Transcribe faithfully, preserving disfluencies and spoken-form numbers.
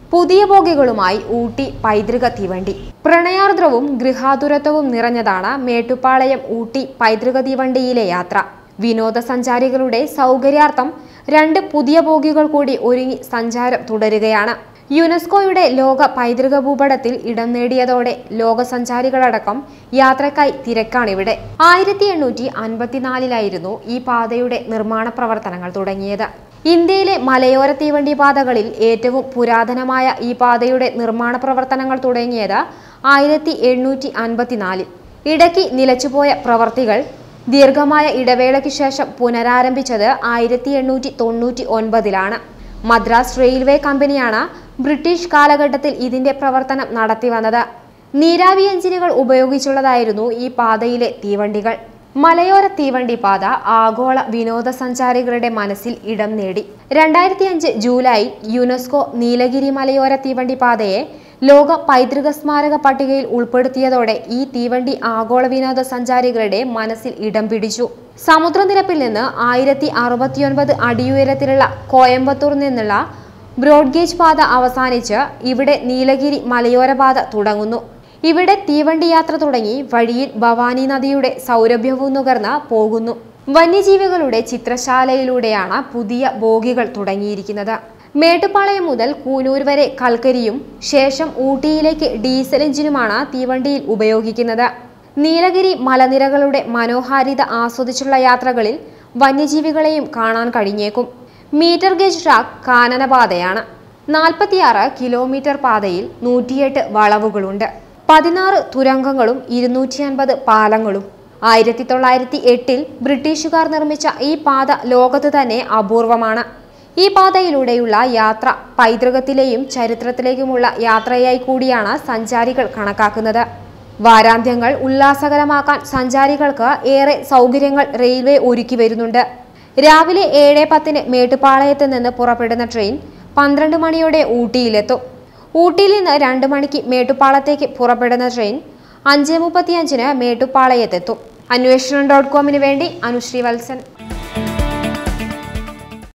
പുതിയ ബോഗികളുമായി ഊട്ടി പൈതൃക തീവണ്ടി. പ്രണയാർദ്രവും ഗൃഹാതുരത്വവും നിറഞ്ഞതാണ് മേട്ടുപ്പാളയം ഊട്ടി പൈതൃക തീവണ്ടിയിലെ യാത്ര. വിനോദസഞ്ചാരികളുടെ സൗകര്യാർത്ഥം രണ്ട് പുതിയ ബോഗികൾ കൂടി ഒരുങ്ങി സഞ്ചാരം തുടരുകയാണ്. യുനെസ്കോയുടെ ലോക പൈതൃക ഭൂപടത്തിൽ ഇടം നേടിയതോടെ ലോകസഞ്ചാരികളടക്കം യാത്രക്കായി തിരക്കാണിവിടെ. ആയിരത്തി എണ്ണൂറ്റി അൻപത്തിനാലിലായിരുന്നു ഈ പാതയുടെ നിർമ്മാണ പ്രവർത്തനങ്ങൾ തുടങ്ങിയത്. ഇന്ത്യയിലെ മലയോര തീവണ്ടി പാതകളിൽ ഏറ്റവും പുരാതനമായ ഈ പാതയുടെ നിർമ്മാണ പ്രവർത്തനങ്ങൾ തുടങ്ങിയത് ആയിരത്തി എണ്ണൂറ്റി അൻപത്തിനാലിൽ. ഇടയ്ക്ക് നിലച്ചുപോയ പ്രവർത്തികൾ ദീർഘമായ ഇടവേളയ്ക്ക് ശേഷം പുനരാരംഭിച്ചത് ആയിരത്തി എണ്ണൂറ്റി തൊണ്ണൂറ്റി ഒൻപതിലാണ്. മദ്രാസ് റെയിൽവേ കമ്പനിയാണ് ബ്രിട്ടീഷ് കാലഘട്ടത്തിൽ ഇതിന്റെ പ്രവർത്തനം നടത്തിവന്നത്. നീരാവി എഞ്ചിനുകൾ ഉപയോഗിച്ചുള്ളതായിരുന്നു ഈ പാതയിലെ തീവണ്ടികൾ. മലയോര തീവണ്ടി പാത ആഗോള വിനോദസഞ്ചാരികളുടെ മനസ്സിൽ ഇടം നേടി. രണ്ടായിരത്തി അഞ്ച് ജൂലൈ യുനെസ്കോ നീലഗിരി മലയോര തീവണ്ടി പാതയെ ലോക പൈതൃക സ്മാരക പട്ടികയിൽ ഉൾപ്പെടുത്തിയതോടെ ഈ തീവണ്ടി ആഗോള വിനോദസഞ്ചാരികളുടെ മനസ്സിൽ ഇടം പിടിച്ചു. സമുദ്രനിരപ്പിൽ നിന്ന് ആയിരത്തി അറുപത്തിയൊൻപത് അടിയുയരത്തിലുള്ള കോയമ്പത്തൂർ നിന്നുള്ള ബ്രോഡ്ഗേജ് പാത അവസാനിച്ച് ഇവിടെ നീലഗിരി മലയോര പാത തുടങ്ങുന്നു. ഇവിടെ തീവണ്ടി യാത്ര തുടങ്ങി വഴിയിൽ ഭവാനി നദിയുടെ സൗരഭ്യവും നുകർന്ന് പോകുന്നു. വന്യജീവികളുടെ ചിത്രശാലയിലൂടെയാണ് പുതിയ ബോഗികൾ തുടങ്ങിയിരിക്കുന്നത്. മേട്ടുപ്പാളയം മുതൽ കൂനൂർ വരെ കൽക്കരിയും ശേഷം ഊട്ടിയിലേക്ക് ഡീസൽ എഞ്ചിനുമാണ് തീവണ്ടിയിൽ ഉപയോഗിക്കുന്നത്. നീലഗിരി മലനിരകളുടെ മനോഹാരിത ആസ്വദിച്ചുള്ള യാത്രകളിൽ വന്യജീവികളെയും കാണാൻ കഴിഞ്ഞേക്കും. മീറ്റർ ഗേജ് ട്രാക്ക് കാനനപാതയാണ്. നാൽപ്പത്തിയാറ് കിലോമീറ്റർ പാതയിൽ നൂറ്റിയെട്ട് വളവുകളുണ്ട്. പതിനാറ് തുരങ്കങ്ങളും ഇരുന്നൂറ്റി അൻപത് പാലങ്ങളും. ആയിരത്തി തൊള്ളായിരത്തി എട്ടിൽ ബ്രിട്ടീഷുകാർ നിർമ്മിച്ച ഈ പാത ലോകത്ത് തന്നെ അപൂർവമാണ്. ഈ പാതയിലൂടെയുള്ള യാത്ര പൈതൃകത്തിലെയും ചരിത്രത്തിലേക്കുമുള്ള യാത്രയായി കൂടിയാണ് സഞ്ചാരികൾ കണക്കാക്കുന്നത്. വാരാന്ത്യങ്ങൾ ഉല്ലാസകരമാക്കാൻ സഞ്ചാരികൾക്ക് ഏറെ സൗകര്യങ്ങൾ റെയിൽവേ ഒരുക്കി വരുന്നുണ്ട്. രാവിലെ ഏഴ് പത്തിന് മേട്ടുപ്പാളയത്ത് നിന്ന് പുറപ്പെടുന്ന ട്രെയിൻ പന്ത്രണ്ട് മണിയോടെ ഊട്ടിയിലെത്തും. ഊട്ടിയിൽ നിന്ന് രണ്ട് മണിക്ക് മേട്ടുപ്പാളത്തേക്ക് പുറപ്പെടുന്ന ട്രെയിൻ അഞ്ച് മുപ്പത്തി അഞ്ചിന് മേട്ടുപ്പാളയത്തെത്തും. അന്വേഷണം ഡോട്ട് കോമിന് വേണ്ടി അനുശ്രീ വത്സൻ.